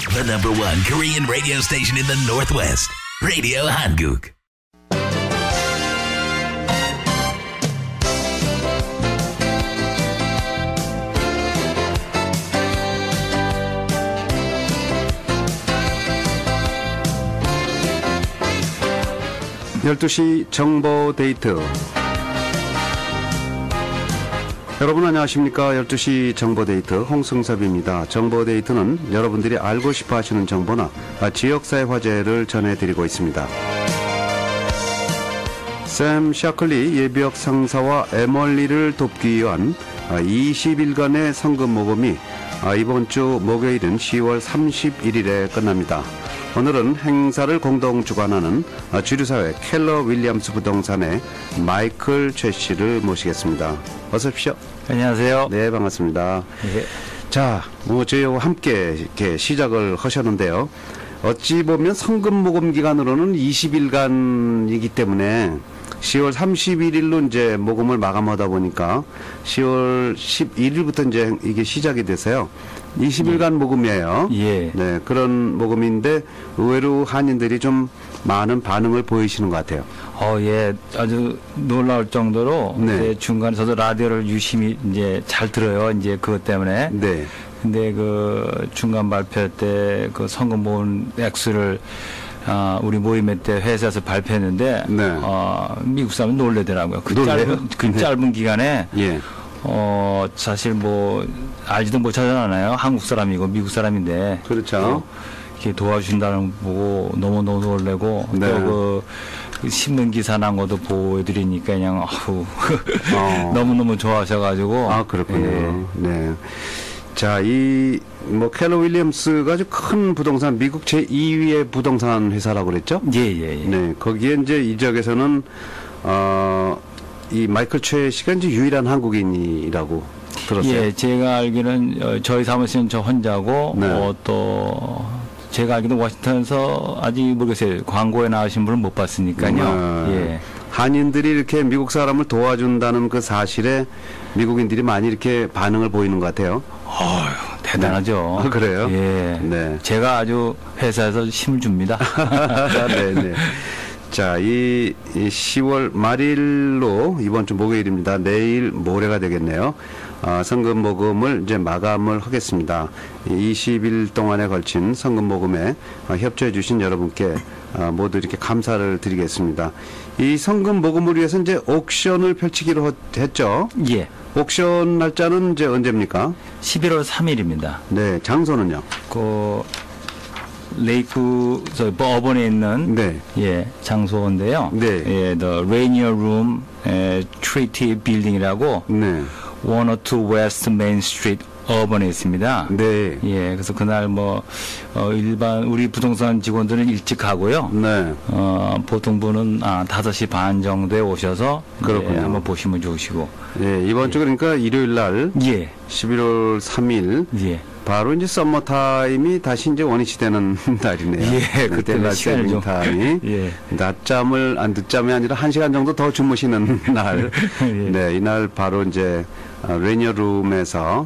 The number one Korean radio station in the Northwest. Radio Hanguk. 열두 시 정보 데이트. 여러분 안녕하십니까? 12시 정보데이트 홍승섭입니다. 정보데이트는 여러분들이 알고 싶어 하시는 정보나 지역사회 화제를 전해드리고 있습니다. 샘 샤클리 예비역 상사와 에멀리를 돕기 위한 20일간의 성금 모금이 이번 주 목요일인 10월 31일에 끝납니다. 오늘은 행사를 공동 주관하는 주류사회 켈러 윌리엄스 부동산의 마이클 최 씨를 모시겠습니다. 어서 오십시오. 안녕하세요. 네, 반갑습니다. 네. 자, 저희와 함께 이렇게 시작을 하셨는데요. 어찌 보면 성금 모금 기간으로는 20일간이기 때문에 10월 31일로 이제 모금을 마감하다 보니까 10월 11일부터 이제 이게 시작이 돼서요. 20일간 모금이에요. 예. 네, 그런 모금인데 의외로 한인들이 좀 많은 반응을 보이시는 것 같아요. 예, 아주 놀라울 정도로 네. 중간에 저도 라디오를 유심히 이제 잘 들어요. 이제 그것 때문에. 네. 근데 그 중간 발표 때 그 성금 모은 액수를 우리 모임회 때 회사에서 발표했는데 네. 미국 사람은 놀래더라고요. 놀래요? 짧은 기간에 예. 사실 뭐 알지도 못하잖아요. 한국 사람이고 미국 사람인데. 그렇죠. 이렇게 도와준다는 거 보고 너무너무 놀래고 네. 또 그 신문 기사 난 것도 보여드리니까 그냥 너무너무 좋아하셔가지고. 아, 그렇군요. 예. 네. 자, 켈러 윌리엄스가 아주 큰 부동산, 미국 제2위의 부동산 회사라고 그랬죠? 예. 네. 거기에 이제 이 지역에서는, 이 마이클 최 씨가 이제 유일한 한국인이라고 들었어요. 예, 제가 알기로는 저희 사무실은 저 혼자고, 네. 또 제가 알기로는 워싱턴에서 아직 모르겠어요. 광고에 나오신 분은 못 봤으니까요. 예. 한인들이 이렇게 미국 사람을 도와준다는 그 사실에 미국인들이 많이 이렇게 반응을 보이는 것 같아요. 대단하죠. 네. 그래요? 예. 네. 제가 아주 회사에서 힘을 줍니다. 네네. 자, 이 10월 말일로 이번 주 목요일입니다. 내일 모레가 되겠네요. 성금 모금을 이제 마감을 하겠습니다. 20일 동안에 걸친 성금 모금에 협조해 주신 여러분께 모두 이렇게 감사를 드리겠습니다. 이 성금 모금을 위해서 이제 옥션을 펼치기로 했죠. 예. 옥션 날짜는 이제 언제입니까? 11월 3일입니다. 네, 장소는요? 레이크 어번에 있는 네. 예, 장소인데요. 네. 예, The Rainier Room Treaty Building이라고 네. 102 West Main Street 어번에 있습니다. 네. 예, 그래서 그날 일반 우리 부동산 직원들은 일찍 가고요. 네. 보통 분은 5시 반 정도에 오셔서 그렇군요. 예, 한번 보시면 좋으시고. 예, 이번 주 그러니까 일요일 날 예. 11월 3일 예. 바로 이제 썸머 타임이 다시 이제 원위치 되는 날이네요. 예, 그때 시간을 좀 타임이 예. 늦잠이 아니라 1시간 정도 더 주무시는 날. 예. 네, 이날 바로 이제 레니어 룸에서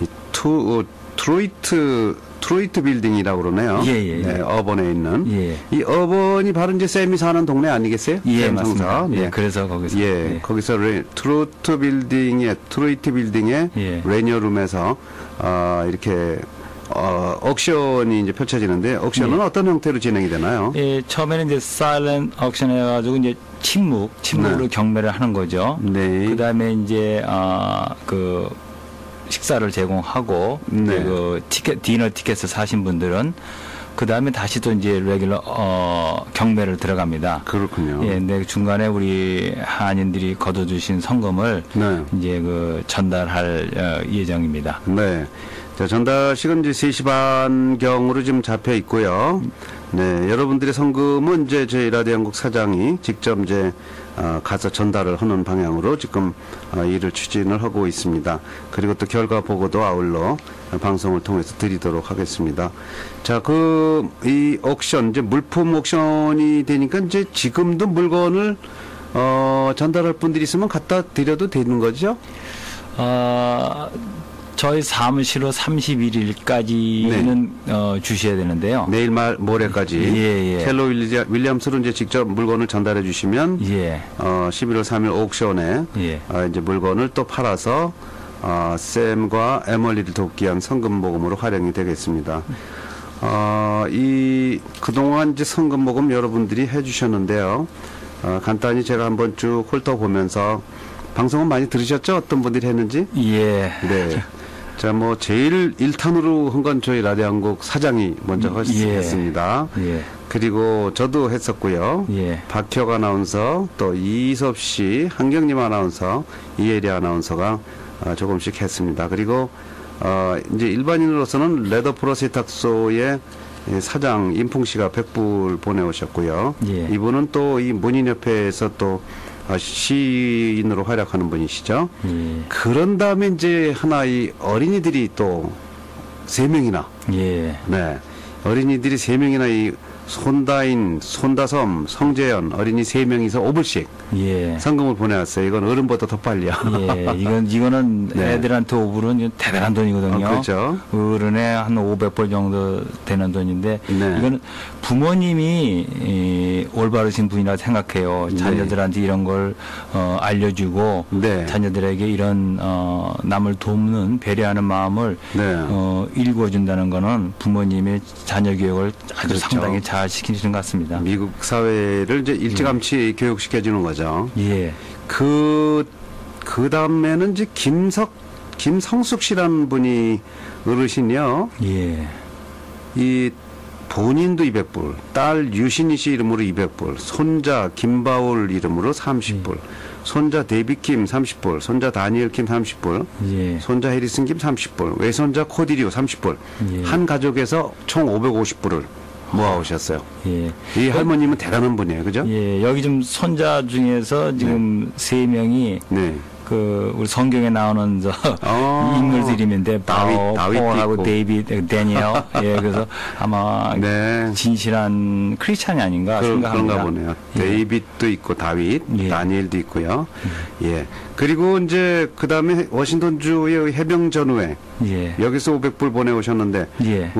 트로이트 빌딩이라고 그러네요. 예. 네, 어번에 있는. 예. 이 어번이 바로 이제 쌤이 사는 동네 아니겠어요? 예, 쌤 맞습니다. 상사. 예, 네. 그래서 거기서. 예, 예. 거기서 트로이트 빌딩의 예. 레니어 룸에서 이렇게 옥션이 이제 펼쳐지는데 옥션은 예. 어떤 형태로 진행이 되나요? 예, 처음에는 이제 사일런트 옥션 해가지고 이제 침묵으로 네. 경매를 하는 거죠. 네. 그 다음에 이제 식사를 제공하고 네. 이제 디너 티켓을 사신 분들은 그 다음에 다시 또 이제 레귤러 경매를 들어갑니다. 그렇군요. 예, 근데 중간에 우리 한인들이 거둬주신 성금을 네. 이제 전달할 예정입니다. 네. 자, 전달식은 이제 3시 반경으로 지금 잡혀 있고요. 네. 여러분들의 성금은 이제 저희 라디오 한국 사장이 직접 이제 가서 전달을 하는 방향으로 지금 일을 추진을 하고 있습니다. 그리고 또 결과 보고도 아울러 방송을 통해서 드리도록 하겠습니다. 자, 이 옥션, 이제 물품 옥션이 되니까 이제 지금도 물건을 전달할 분들이 있으면 갖다 드려도 되는 거죠? 저희 사무실로 31일까지는 주셔야 되는데요. 내일 모레까지 예. 켈로 윌리엄스로 이제 직접 물건을 전달해 주시면 예. 11월 3일 옥션에 예. 이제 물건을 또 팔아서 샘과 에멀리를 돕기 위한 성금 모금으로 활용이 되겠습니다. 이 그동안 이제 성금 모금 여러분들이 해주셨는데요. 간단히 제가 한번 쭉 훑어보면서 방송은 많이 들으셨죠? 어떤 분들이 했는지? 예. 네. 자, 뭐 제일 1탄으로 한 건 저희 라디오 한국 사장이 먼저 했습니다. 예. 그리고 저도 했었고요. 예. 박혁 아나운서, 또 이섭 씨, 한경림 아나운서, 이혜리 아나운서가 조금씩 했습니다. 그리고 이제 일반인으로서는 레더프로 세탁소의 사장 임풍 씨가 100불 보내오셨고요. 예. 이분은 또 이 문인협회에서 또 시인으로 활약하는 분이시죠. 예. 그런 다음에 이제 하나 이 어린이들이 또 3명이나 예. 네. 어린이들이 3명이나 이 손다인, 손다섬, 성재현 어린이 3명이서 5불씩 예. 성금을 보내왔어요. 이건 어른보다 더 빨리요. 예. 이거는 네. 애들한테 5불은 대단한 돈이거든요. 그렇죠. 어른에 한 500불 정도 되는 돈인데 네. 이거는 부모님이 올바르신 분이라 생각해요. 자녀들한테 이런 걸 알려주고 네. 자녀들에게 이런 남을 돕는 배려하는 마음을 네. 일구어준다는 거는 부모님의 자녀 교육을 아주 그렇죠. 상당히 잘 시키시는 것 같습니다. 미국 사회를 이제 일찌감치 교육시켜주는 거죠. 예. 그 다음에는 이제 김성숙 씨라는 분이 어르신이요. 예. 이 본인도 200불, 딸 유신희 씨 이름으로 200불, 손자 김바울 이름으로 30불, 손자 데이비 킴 30불, 손자 다니엘 킴 30불, 예. 손자 해리슨 킴 30불, 외손자 코디리오 30불. 예. 한 가족에서 총 550불을 모아오셨어요. 예. 이 할머님은 대단한 분이에요. 그죠? 예. 여기 좀 손자 중에서 지금 3명이 네. 우리 성경에 나오는 인물들이는데 다윗도 폴하고 있고. 데이비드, 데니엘. 예, 그래서 아마 네. 진실한 크리스찬이 아닌가 생각합니다. 그런가 보네요. 예. 데이빗도 있고 다윗, 예. 다니엘도 있고요. 예. 그리고 이제 그 다음에 워싱턴주의 해병 전후회 예. 여기서 500불 보내오셨는데 예.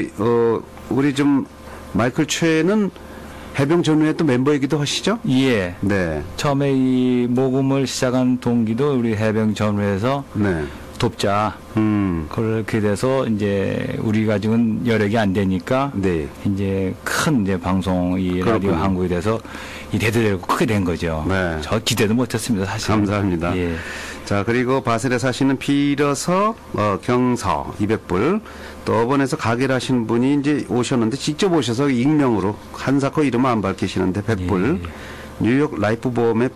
우리 좀 마이클 최는 해병 전후회 또 멤버이기도 하시죠? 예. 네. 처음에 이 모금을 시작한 동기도 우리 해병 전후에서 네. 돕자. 그렇게 돼서 이제 우리가 지금 여력이 안 되니까 네. 이제 큰 이제 방송 이 라디오 그렇군요. 한국에 대해서 이 대들고 크게 된 거죠. 네. 저 기대도 못했습니다, 사실. 감사합니다. 예. 자, 그리고 바셀에 사시는 피러서 경서 200불. 또 어번에서 가게를 하신 분이 이제 오셨는데 직접 오셔서 익명으로 한사코 이름은 안 밝히시는데 100불. 예. 뉴욕 라이프 보험의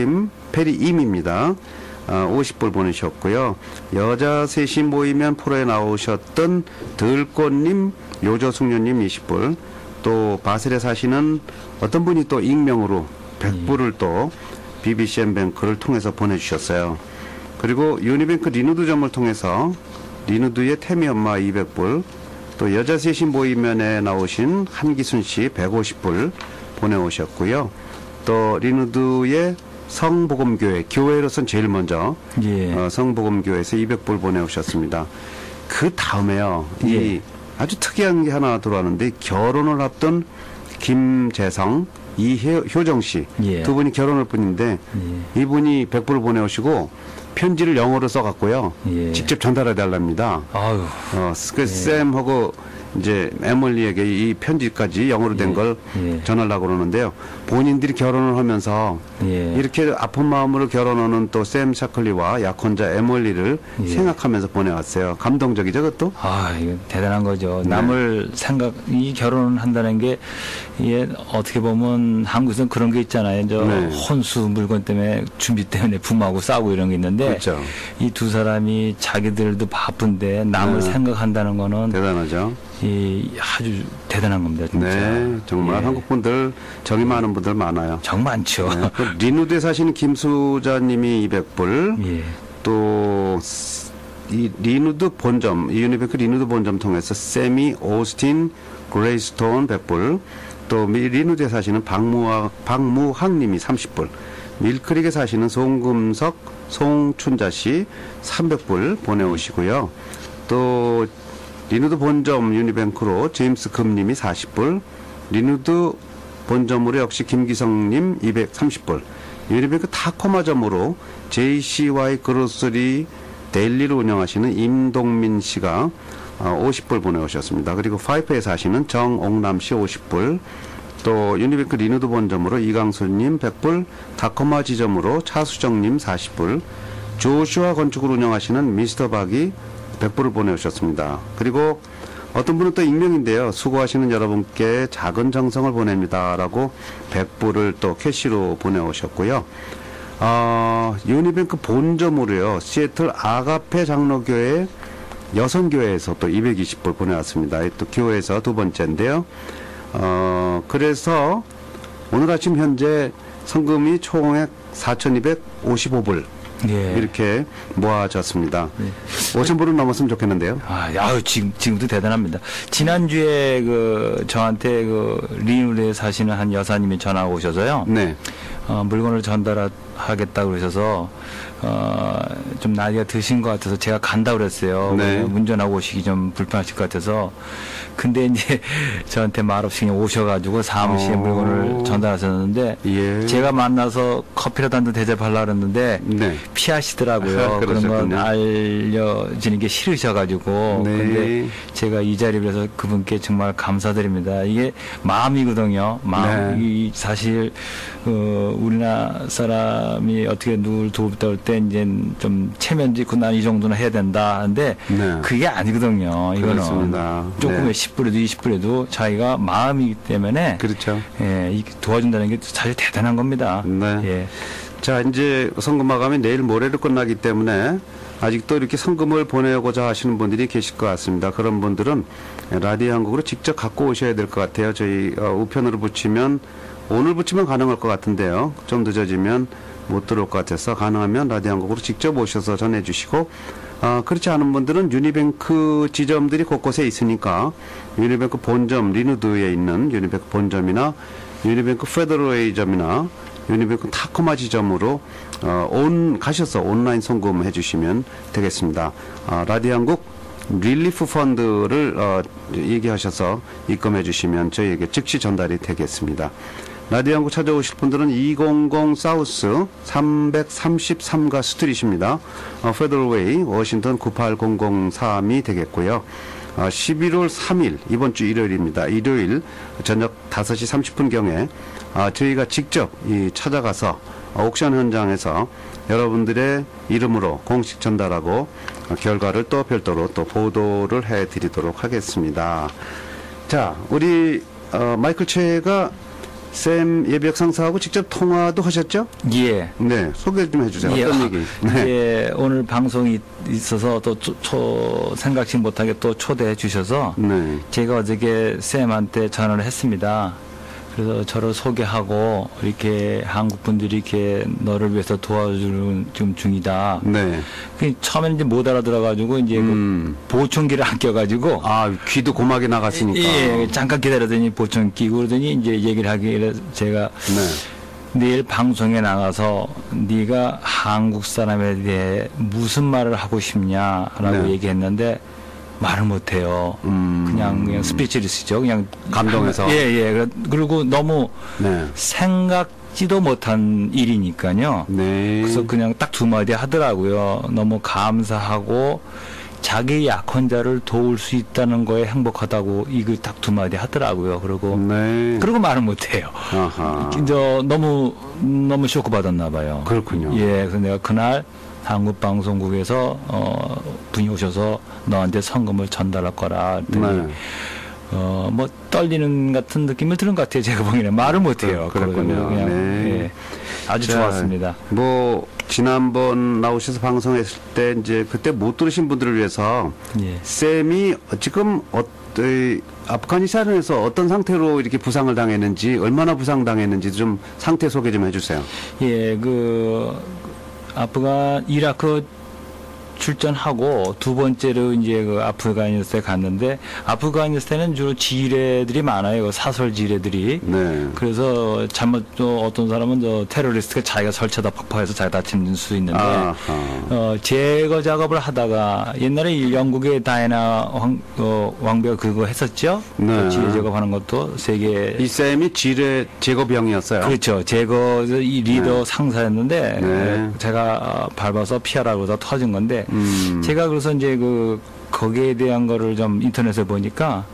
페리임입니다. 50불 보내셨고요. 여자 셋이 모이면 프로에 나오셨던 들꽃님, 요조숙녀님 20불. 또 바셀에 사시는 어떤 분이 또 익명으로 100불을 또 BBCM뱅크를 통해서 보내주셨어요. 그리고 유니뱅크 리누드점을 통해서 리누드의 태미 엄마 200불, 또 여자 셋이 모이면에 나오신 한기순 씨 150불 보내오셨고요. 또 리누드의 성복음교회, 교회로선 제일 먼저 예. 성복음교회에서 200불 보내오셨습니다. 그 다음에요. 예. 이 아주 특이한 게 하나 들어왔는데 결혼을 앞둔 김재성, 이효정 씨 예. 두 분이 결혼할 분인데 이분이 100불을 보내오시고 편지를 영어로 써갖고요. 예. 직접 전달해 달랍니다. 아유. 샘하고 이제 에멀리에게 이 편지까지 영어로 된 걸 예. 전하려고 그러는데요. 본인들이 결혼을 하면서 예. 이렇게 아픈 마음으로 결혼하는 또 샘 샤클리와 약혼자 에멀리를 예. 생각하면서 보내왔어요. 감동적이죠, 그것도? 아, 이거 대단한 거죠. 네. 남을 이 결혼을 한다는 게, 이게 어떻게 보면 한국에서는 그런 게 있잖아요. 네. 혼수 물건 때문에, 준비 때문에 부모하고 싸우고 이런 게 있는데, 그렇죠. 이 두 사람이 자기들도 바쁜데 남을 네. 생각한다는 거는 대단하죠. 아주 대단한 겁니다, 진짜. 네, 정말 예. 한국 분들 정이 많은 분들 많아요. 정 많죠. 네, 또 리누드에 사시는 김수자님이 200불, 예. 또 이 리누드 본점, 이 유니뱅크 리누드 본점 통해서 세미 오스틴 그레이스톤 100불, 또 리누드에 사시는 박무학님이 30불, 밀크릭에 사시는 송금석, 송춘자 씨 300불 보내오시고요. 또 리누드 본점 유니뱅크로 제임스 금님이 40불, 리누드 본점으로 역시 김기성님 230불, 유니뱅크 타코마점으로 JCY 그로서리 데일리를 운영하시는 임동민 씨가 50불 보내오셨습니다. 그리고 파이프에 사시는 정옥남 씨 50불, 또 유니뱅크 리누드 본점으로 이강수님 100불, 다코마 지점으로 차수정님 40불, 조슈아 건축을 운영하시는 미스터 박이 100불을 보내오셨습니다. 그리고 어떤 분은 또 익명인데요. 수고하시는 여러분께 작은 정성을 보냅니다. 라고 100불을 또 캐시로 보내오셨고요. 유니뱅크 본점으로요. 시애틀 아가페 장로교회 여성교회에서 또 220불 보내왔습니다. 또 교회에서 두 번째인데요. 그래서 오늘 아침 현재 성금이 총액 4,255불. 예. 이렇게 모아졌습니다. 5,000불은 넘었으면 좋겠는데요. 지금도 대단합니다. 지난주에 저한테 리누드에 사시는 한 여사님이 전화가 오셔서요. 네. 물건을 전달하겠다고 그러셔서 좀 나이가 드신 것 같아서 제가 간다고 그랬어요. 네. 운전하고 오시기 좀 불편하실 것 같아서. 근데 이제 저한테 말없이 그냥 오셔가지고 사무실에 물건을 전달하셨는데 예. 제가 만나서 커피라도 한 잔 대접하려고 그랬는데 네. 피하시더라고요. 그런 건 알려지는 게 싫으셔가지고. 네. 근데 제가 이 자리에 그래서 그분께 정말 감사드립니다. 이게 마음이거든요. 마음이 사실 우리나라 사람이 어떻게 누굴 도우다 올 때 이제 좀 체면 짓고 난 이 정도는 해야 된다 하는데 네. 그게 아니거든요. 이거는 그렇습니다. 조금의 네. 10불에도 20불에도 자기가 마음이기 때문에 그렇죠. 예, 도와준다는 게 사실 대단한 겁니다. 네. 예. 자, 이제 선거 마감이 내일 모레로 끝나기 때문에 아직도 이렇게 성금을 보내고자 하시는 분들이 계실 것 같습니다. 그런 분들은 라디오 한국으로 직접 갖고 오셔야 될 것 같아요. 저희 우편으로 붙이면 오늘 붙이면 가능할 것 같은데요. 좀 늦어지면 못 들어올 것 같아서 가능하면 라디오 한국으로 직접 오셔서 전해주시고 그렇지 않은 분들은 유니뱅크 지점들이 곳곳에 있으니까 유니뱅크 본점 리누드에 있는 유니뱅크 본점이나 유니뱅크 페더럴웨이점이나 유니뱅크 타코마 지점으로 가셔서 온라인 송금해 주시면 되겠습니다. 라디오 한국 릴리프 펀드를 얘기하셔서 입금해 주시면 저희에게 즉시 전달이 되겠습니다. 라디오 한국 찾아오실 분들은 200 사우스 333가 스트릿입니다. 페더럴웨이 워싱턴 98003이 되겠고요. 11월 3일 이번 주 일요일입니다. 일요일 저녁 5시 30분경에 저희가 직접 찾아가서 옥션 현장에서 여러분들의 이름으로 공식 전달하고 결과를 또 별도로 또 보도를 해드리도록 하겠습니다. 자, 우리 마이클 최가 샘 예비역 상사하고 직접 통화도 하셨죠? 예. 네, 소개 좀 해주세요. 예. 어떤 얘기? 네. 예, 오늘 방송이 있어서 또 생각지 못하게 또 초대해 주셔서 네. 제가 어저께 쌤한테 전화를 했습니다. 그래서 저를 소개하고 이렇게 한국 분들이 이렇게 너를 위해서 도와주는 지금 중이다. 네. 처음에는 이제 못 알아들어가지고 이제 그 보청기를 안 껴가지고 귀도 고막이 나갔으니까. 예, 잠깐 기다렸더니 보청 끼고 그러더니 이제 얘기를 하길래 제가 내일 방송에 나가서 네가 한국 사람에 대해 무슨 말을 하고 싶냐라고 얘기했는데 말을 못해요. 그냥 스피치리스죠. 그냥 감동해서. 예. 그리고 너무 생각지도 못한 일이니까요. 네. 그래서 그냥 딱 두 마디 하더라고요. 너무 감사하고 자기 약혼자를 도울 수 있다는 거에 행복하다고 이거 딱 두 마디 하더라고요. 그리고 말을 못해요. 아하. 너무 쇼크 받았나 봐요. 그렇군요. 예, 그래서 내가 그날 한국 방송국에서 분이 오셔서 너한테 성금을 전달할 거라 했더니 뭐 떨리는 같은 느낌을 드는 것 같아요. 제가 보기에는 말을 못해요. 그렇군요. 그냥 네. 아주 좋았습니다. 뭐 지난번 나오셔서 방송했을 때 이제 그때 못 들으신 분들을 위해서 쌤이 지금 아프가니스탄에서 어떤 상태로 이렇게 부상을 당했는지 얼마나 부상당했는지 좀 상태 소개 좀 해주세요. 예, 이라크 출전하고 두 번째로 이제 그 아프가니스탄에 갔는데 아프가니스탄은 주로 지뢰들이 많아요. 사설 지뢰들이. 네. 그래서 잘못 또 어떤 사람은 저 테러리스트가 자기가 설치하다 폭파해서 자기가 다치는 수 있는데 제거 작업을 하다가 옛날에 영국의 다이애나 왕비가 그거 했었죠. 네. 그 지뢰 작업하는 것도 세계 이 쌤이 지뢰 제거병이었어요. 그렇죠. 제거 이 리더 네. 상사였는데 네. 제가 밟아서 피하라고 해서 터진 건데 제가 그래서 이제 거기에 대한 거를 좀 인터넷에 보니까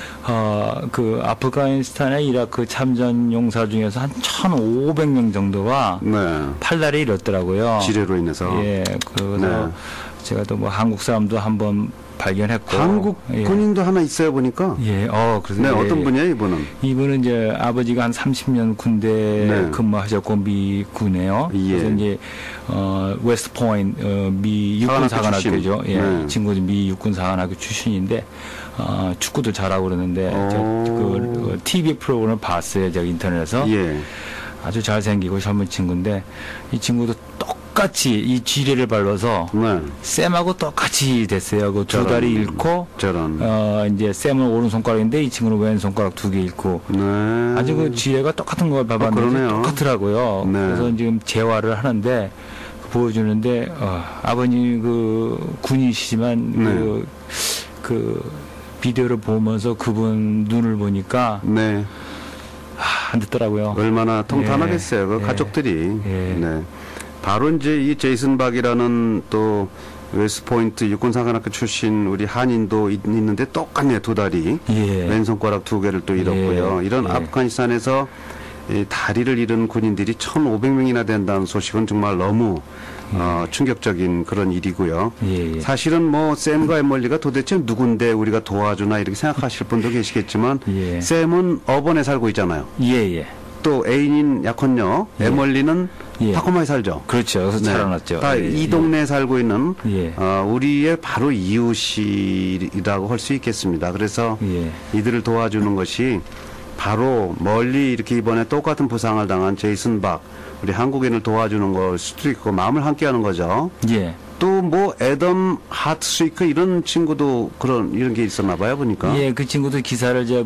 그 아프가니스탄의 이라크 참전 용사 중에서 한 1,500명 정도가 네. 팔다리 잃었더라고요. 지뢰로 인해서. 예. 그래서 네. 제가 또 뭐 한국 사람도 한번 발견했고 한국 예. 군인도 하나 있어요 보니까. 예. 그래서 네, 예. 어떤 분이에요 이분은? 이분은 이제 아버지가 한 30년 군대 네. 근무하셨고 미군에요. 예. 그래서 이제 웨스트 포인트 미 육군 사관학교죠. 예. 네. 이 친구는 미 육군 사관학교 출신인데 축구도 잘하고 그러는데 그 TV 프로그램을 봤어요. 제가 인터넷에서. 예. 아주 잘생기고 젊은 친구인데 이 친구도 똑같이 이 지뢰를 밟아서 네. 쌤하고 똑같이 됐어요. 그 두 저런. 다리 잃고 저런. 이제 쌤은 오른손가락인데 이 친구는 왼손가락 2개 잃고 네. 아주 그 지뢰가 똑같은 걸 밟았는데 그러네요. 똑같더라고요. 네. 그래서 지금 재활을 하는데 보여주는데 아버님 그 군이시지만 네. 그 비디오를 보면서 그분 눈을 보니까 네. 안 듣더라고요. 얼마나 통탄하겠어요. 그 예. 가족들이. 예. 네. 바로 이제 이 제이슨 박이라는 또 웨스트포인트 육군사관학교 출신 우리 한인도 있는데 똑같네요. 두 다리. 예. 왼손가락 2개를 또 잃었고요. 예. 이런 예. 아프가니스탄에서 이 다리를 잃은 군인들이 1,500명이나 된다는 소식은 정말 너무 충격적인 그런 일이고요. 예. 사실은 뭐 샘과 에멀리가 도대체 누군데 우리가 도와주나 이렇게 생각하실 분도 계시겠지만 예. 샘은 어번에 살고 있잖아요. 예. 또 애인인 약혼녀 예. 에멀리는 예. 타코마에 살죠. 그렇죠. 그래서 살아났죠. 다 예. 이 동네에 살고 있는 예. 우리의 바로 이웃이라고 할 수 있겠습니다. 그래서 예. 이들을 도와주는 것이 바로 멀리 이렇게 이번에 똑같은 부상을 당한 제이슨 박 우리 한국인을 도와주는 걸 수도 있고 마음을 함께하는 거죠. 예. 또 뭐 애덤 하트스위크 이런 친구도 이런 게 있었나 봐요 보니까. 예, 그 친구도 기사를 제가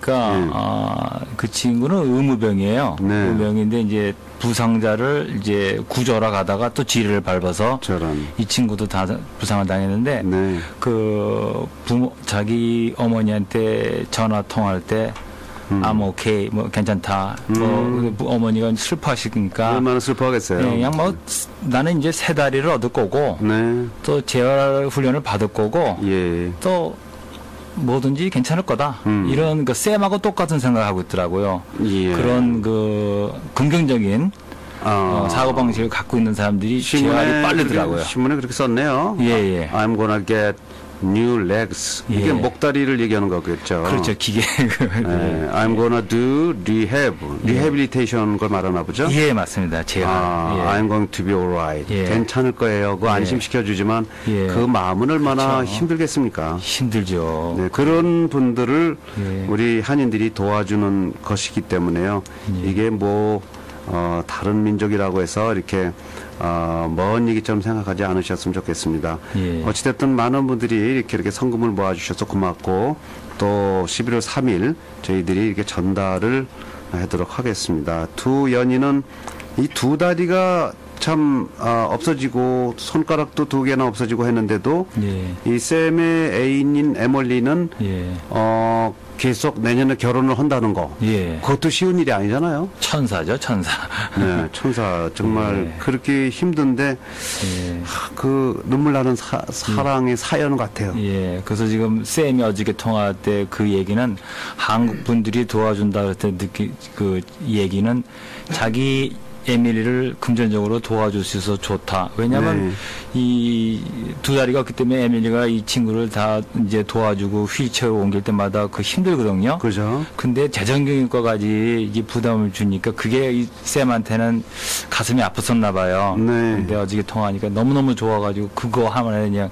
보니까 그 친구는 의무병이에요. 네. 의무병인데 이제 부상자를 이제 구조하러 가다가 또 지뢰를 밟아서 저런. 이 친구도 다 부상을 당했는데 네. 그 자기 어머니한테 전화 통화할 때 I'm okay, 뭐 괜찮다. 뭐 어머니가 슬퍼하시니까 얼마나 슬퍼하겠어요. 예, 그냥 뭐 나는 이제 세 다리를 얻을 거고 네. 또 재활 훈련을 받을 거고 예. 또 뭐든지 괜찮을 거다. 이런 그 쌤하고 똑같은 생각을 하고 있더라고요. 예. 그런 그 긍정적인 사고 방식을 갖고 있는 사람들이 재활이 빠르더라고요. 신문에 그렇게 썼네요. 예. I'm gonna get new legs. 이게 예. 목다리를 얘기하는 거겠죠. 그렇죠. 기계. 네. I'm gonna do rehab. rehabilitation 걸 말하나 보죠? 예, 맞습니다. 재활. 예. I'm going to be alright. 예. 괜찮을 거예요. 그거 예. 안심시켜주지만 예. 그 마음은 얼마나 그렇죠. 힘들겠습니까? 힘들죠. 네, 그런 분들을 예. 우리 한인들이 도와주는 것이기 때문에요. 예. 이게 뭐 다른 민족이라고 해서 이렇게 먼 얘기처럼 생각하지 않으셨으면 좋겠습니다. 예. 어찌됐든 많은 분들이 이렇게 성금을 모아주셔서 고맙고 또 11월 3일 저희들이 이렇게 전달을 하도록 하겠습니다. 두 연인은 이 두 다리가 참 없어지고 손가락도 2개나 없어지고 했는데도 예. 이 샘의 애인인 에멀리는 예. 계속 내년에 결혼을 한다는 거. 예. 그것도 쉬운 일이 아니잖아요. 천사죠, 천사. 네, 천사 정말 예. 그렇게 힘든데 예. 그 눈물 나는 사랑의 사연 같아요. 예, 그래서 지금 쌤이 어저께 통화할 때 그 얘기는 한국 분들이 도와준다 그럴 때 그 얘기는 자기 에밀리를 금전적으로 도와줄 수 있어서 좋다. 왜냐하면 이 두 다리가 없기 때문에 에밀리가 이 친구를 다 이제 도와주고 휠체어로 옮길 때마다 그 힘들거든요. 그죠? 근데 재정적인과까지 이 부담을 주니까 그게 이 쌤한테는 가슴이 아팠었나 봐요. 네. 근데 어저께 통화하니까 너무너무 좋아가지고 그거 하면 그냥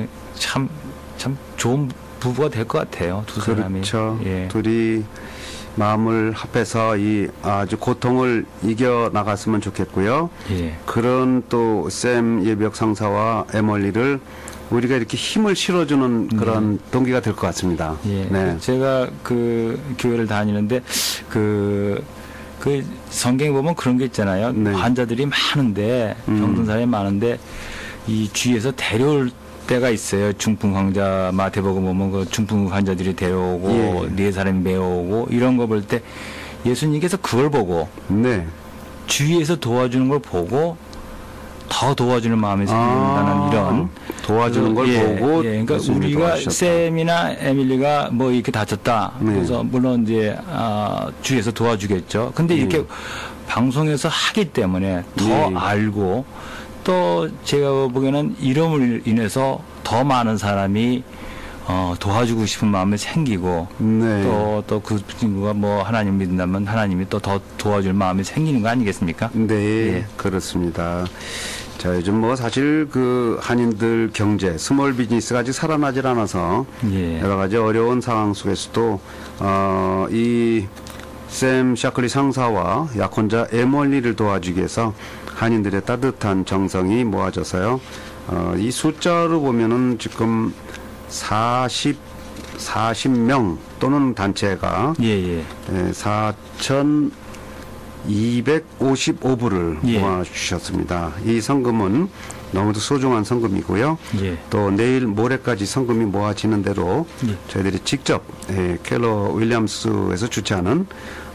참 좋은 부부가 될 것 같아요. 두 사람이. 그렇죠. 예. 둘이 마음을 합해서 이 아주 고통을 이겨 나갔으면 좋겠고요. 예. 그런 또 샘 예비역 상사와 에멀리를 우리가 이렇게 힘을 실어주는 그런 동기가 될 것 같습니다. 예. 네. 제가 그 교회를 다니는데 그 성경에 보면 그런 게 있잖아요. 네. 환자들이 많은데 병든 사람이 많은데 이 주위에서 데려올 때가 있어요. 중풍 환자 마태복음 보면 그 중풍 환자들이 데려오고 예. 네 사람이 메어오고 이런 거 볼 때 예수님께서 그걸 보고 네. 주위에서 도와주는 걸 보고 더 도와주는 마음이 생긴다는 이런 도와주는 걸 보고 그러니까 예수님이 우리가 도와주셨다. 샘이나 에밀리가 뭐 이렇게 다쳤다. 네. 그래서 물론 이제 주위에서 도와주겠죠. 근데 이렇게 방송에서 하기 때문에 더 예. 알고 또 제가 보기에는 이름을 인해서 더 많은 사람이 도와주고 싶은 마음이 생기고 네. 또 그 친구가 뭐 하나님 믿는다면 하나님이 또 더 도와줄 마음이 생기는 거 아니겠습니까? 네, 예. 그렇습니다. 자, 요즘 뭐 사실 그 한인들 경제, 스몰 비즈니스가 아직 살아나질 않아서 예. 여러 가지 어려운 상황 속에서도 이 샘 샤클리 상사와 약혼자 에멀리를 도와주기 위해서 한인들의 따뜻한 정성이 모아져서요. 이 숫자로 보면은 지금 40명 또는 단체가 예. 4,255불을 예. 모아주셨습니다. 이 성금은 너무도 소중한 성금이고요. 예. 또 내일 모레까지 성금이 모아지는 대로 예. 저희들이 직접 켈러 윌리엄스에서 주최하는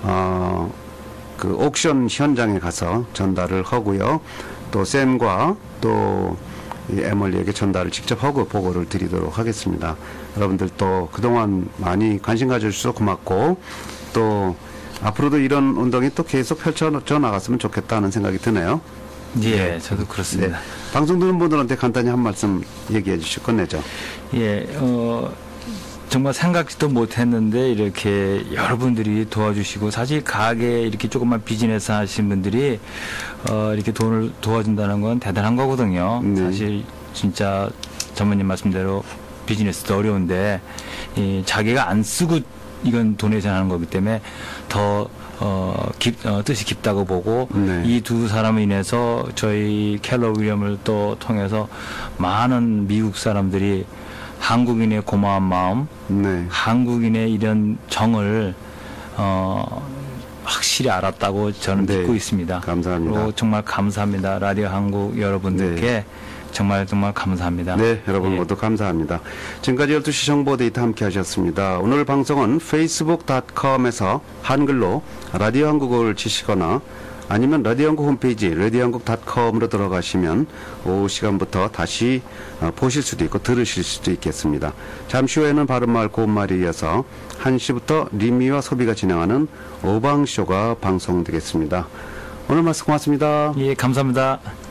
그 옥션 현장에 가서 전달을 하고요. 또 샘과 또 이 에멀리에게 전달을 직접 하고 보고를 드리도록 하겠습니다. 여러분들 또 그동안 많이 관심 가져주셔서 고맙고 또 앞으로도 이런 운동이 또 계속 펼쳐져 나갔으면 좋겠다는 생각이 드네요. 예, 저도 그렇습니다. 방송 듣는 분들한테 간단히 한 말씀 얘기해 주실 건네죠. 예, 정말 생각지도 못했는데 이렇게 여러분들이 도와주시고 사실 가게 이렇게 조그만 비즈니스 하신 분들이 이렇게 돈을 도와준다는 건 대단한 거거든요. 네. 사실 진짜 전무님 말씀대로 비즈니스도 어려운데 자기가 안 쓰고 이건 도네이션 거기 때문에 더 뜻이 깊다고 보고 네. 이 두 사람으로 인해서 저희 켈러 윌리엄을 또 통해서 많은 미국 사람들이 한국인의 고마운 마음, 네. 한국인의 이런 정을 확실히 알았다고 저는 네. 믿고 있습니다. 감사합니다. 그리고 정말 감사합니다. 라디오 한국 여러분들께 네. 정말 감사합니다. 네, 여러분 예. 모두 감사합니다. 지금까지 12시 정보데이트 함께 하셨습니다. 오늘 방송은 facebook.com에서 한글로 라디오 한국을 치시거나 아니면 라디오 한국 홈페이지 radiohan국.com으로 들어가시면 오후 시간부터 다시 보실 수도 있고 들으실 수도 있겠습니다. 잠시 후에는 바른말 고운말에 이어서 1시부터 리미와 소비가 진행하는 오방쇼가 방송되겠습니다. 오늘 말씀 고맙습니다. 예, 감사합니다.